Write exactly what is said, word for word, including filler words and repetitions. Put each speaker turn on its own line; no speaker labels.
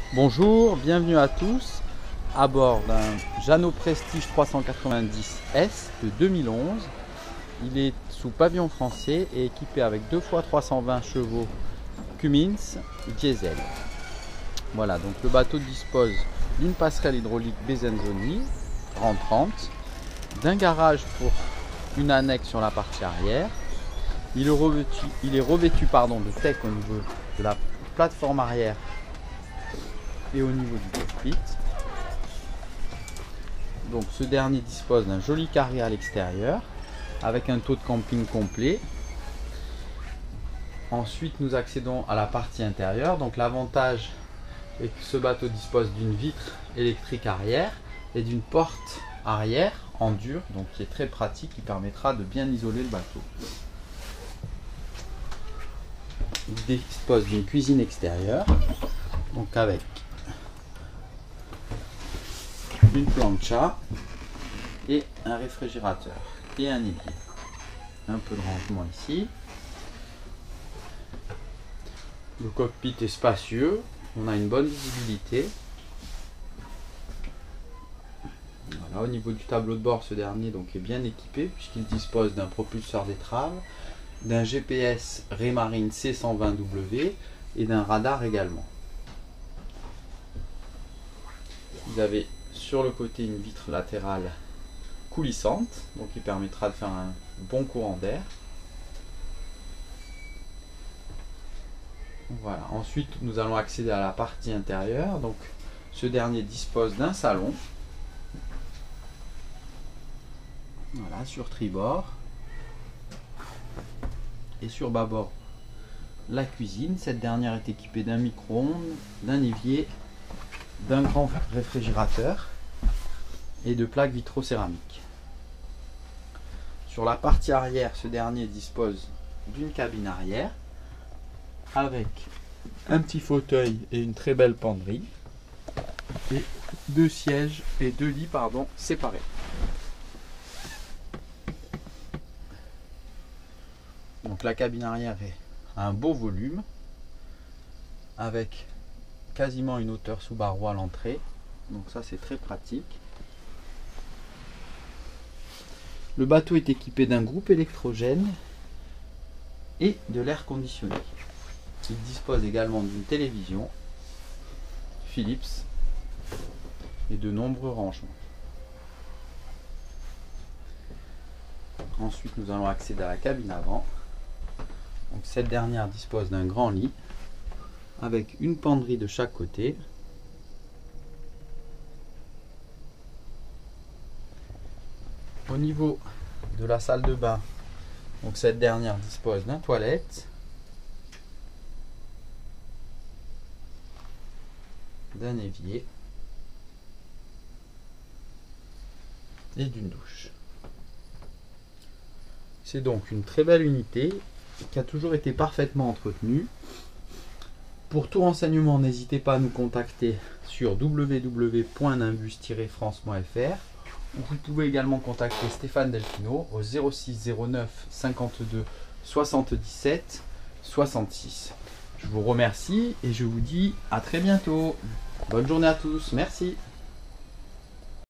Bonjour, bienvenue à tous à bord d'un Jeannot Prestige trois cent quatre-vingt-dix S de deux mille onze. Il est sous pavillon français et équipé avec deux fois trois cent vingt chevaux Cummins diesel. Voilà, donc le bateau dispose d'une passerelle hydraulique Bezenzoni rentrante, d'un garage pour une annexe sur la partie arrière. Il est revêtu, il est revêtu pardon, de teck au niveau de la plateforme arrière et au niveau du cockpit. Donc ce dernier dispose d'un joli carré à l'extérieur avec un taux de camping complet. Ensuite nous accédons à la partie intérieure. Donc l'avantage est que ce bateau dispose d'une vitre électrique arrière et d'une porte arrière en dur, donc qui est très pratique, qui permettra de bien isoler le bateau. Il dispose d'une cuisine extérieure, donc avec une plancha et un réfrigérateur et un évier. Un peu de rangement ici. Le cockpit est spacieux, on a une bonne visibilité. Voilà, au niveau du tableau de bord, ce dernier donc est bien équipé puisqu'il dispose d'un propulseur d'étrave, d'un G P S Raymarine C cent vingt W et d'un radar également. Vous avez sur le côté une vitre latérale coulissante, donc qui permettra de faire un bon courant d'air. Voilà. Ensuite nous allons accéder à la partie intérieure. Donc ce dernier dispose d'un salon. Voilà, sur tribord et sur bâbord la cuisine. Cette dernière est équipée d'un micro-ondes, d'un évier, d'un grand réfrigérateur et de plaques vitrocéramiques. Sur la partie arrière, ce dernier dispose d'une cabine arrière avec un petit fauteuil et une très belle penderie et deux sièges et deux lits pardon, séparés. Donc la cabine arrière est à un beau volume avec quasiment une hauteur sous barreau à l'entrée, donc ça c'est très pratique. Le bateau est équipé d'un groupe électrogène et de l'air conditionné. Il dispose également d'une télévision Philips et de nombreux rangements. Ensuite nous allons accéder à la cabine avant. Donc cette dernière dispose d'un grand lit avec une penderie de chaque côté. Au niveau de la salle de bain, donc cette dernière dispose d'un toilette, d'un évier et d'une douche. C'est donc une très belle unité qui a toujours été parfaitement entretenue. Pour tout renseignement, n'hésitez pas à nous contacter sur w w w point nimbus tiret france point f r. Vous pouvez également contacter Stéphane Delfino au zéro six zéro neuf cinquante-deux soixante-dix-sept soixante-six. Je vous remercie et je vous dis à très bientôt. Bonne journée à tous, merci.